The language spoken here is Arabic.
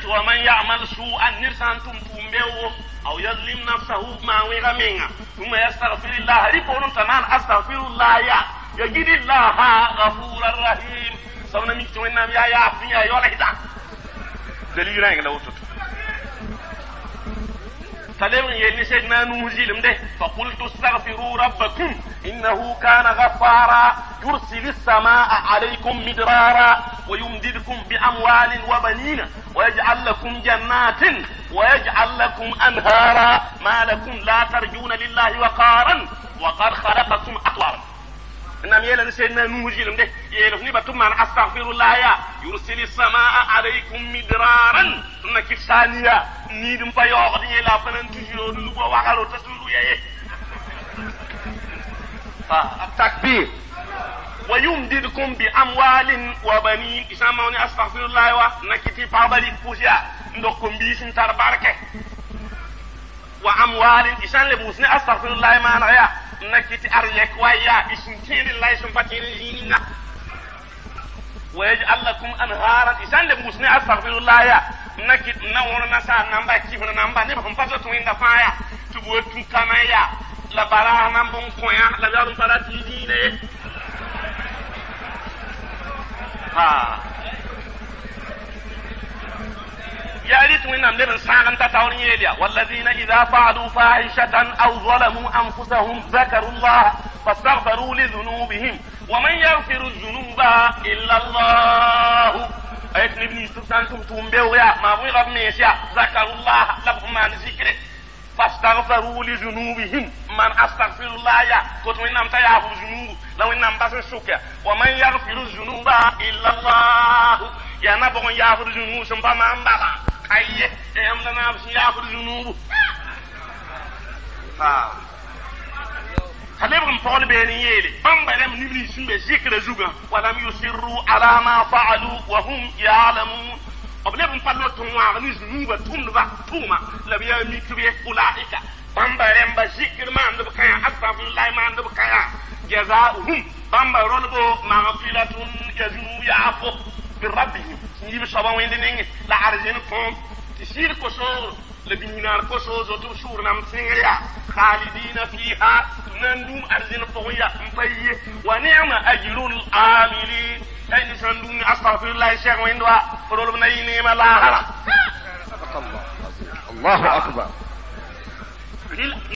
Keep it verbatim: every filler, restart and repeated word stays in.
ومن يعمل سوءا نرسانتم تومبيو أو يظلم نفسه ما ويغمينا ثم يستغفر الله ريبون تنان أستغفر الله يا يجد الله غفورا رحيم سونا ميتو إنام يا يا فيا يولا هدا دليل رأيك لو تت سلام يلي سيدنا نوزيلم ده فقلت استغفروا ربكم إنه كان غفارا يرسل السماء عليكم مدرارا ويمددكم بأموال وبنين ويجعل لكم جنات ويجعل لكم أنهارا ما لكم لا ترجون لله وقارا وقد خلقكم أطوارا إنما يلا سيدنا نوزيلم ده يلفني بتم من أستغفر الله يا يرسل السماء عليكم مدرارا ثم كفسانيا نيدم فيوغ دي لا فنان تجيرو لغو وغالو تسولو يا التكبير ويمددكم بأموال وبنين إساموني أستغفر الله و نكتي فابالي فوزيا ندوكم بيسن تربارك وأموال إسان لبوسني أستغفر الله ما نغيا نكتي أرلك ويا إسن تير الله سنفتير جينينا ويجعل لكم أنهارا إسان لبوسني أستغفر الله يا نكت نور نسا نمبا كيف نمبا نبهم فتو وين دفايا تبوت كنايا la bara nan bon koya la garu para tv ne ha ya rit min nam leben sagan ta tawni yelia walladhina idha fa'alu fahishatan aw zalamu anfusahum dhakaru Allah fastaghfiru li dhunubihim wa man yaghfiru dhunuba illa Allah ayat ibn subtantum tumbe ya ma bu gab mesia dhakaru Allah lahum man zikri فاستغفروا لذنوبهم من استغفر الله يا كنت من نام تيافر ذنوب لو انام بس سوكا ومن يغفر الذنوب الا الله يا نبغون يغفر الذنوب سمبا ما امبلا اي ام لنا بس يغفر الذنوب ها خليهم فول بيني يلي بامبا لم نبني سمبا ذكر زوغا ولم يصروا على ما فعلوا وهم يعلمون أبلغ فلو تنوار نزنوبة تنبع توما لبيا ميتبه أولئك بامبا رمبا ذكر ما عند بكايا أستغفر الله ما عند بكايا جزاؤهم بامبا رولبو مغفرة يزنو يعفو بربهم نجيب الشباب وين دينين لا عرزين كوم تسير كسور لبنينار كسور زوتو شور نام سينغيا خالدين فيها نندوم أرزين فويا مفيه ونعم أجر العاملين أي نسندوني أستغفر الله الشيخ وين دوا فرول بنايني ما لا هلا الله أكبر